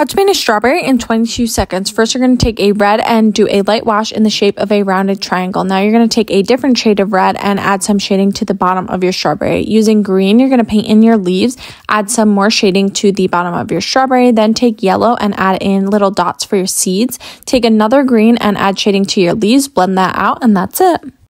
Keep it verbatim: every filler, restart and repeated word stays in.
How to paint a strawberry in twenty-two seconds. First, you're going to take a red and do a light wash in the shape of a rounded triangle. Now, you're going to take a different shade of red and add some shading to the bottom of your strawberry. Using green, you're going to paint in your leaves, add some more shading to the bottom of your strawberry, then take yellow and add in little dots for your seeds. Take another green and add shading to your leaves, blend that out, and that's it.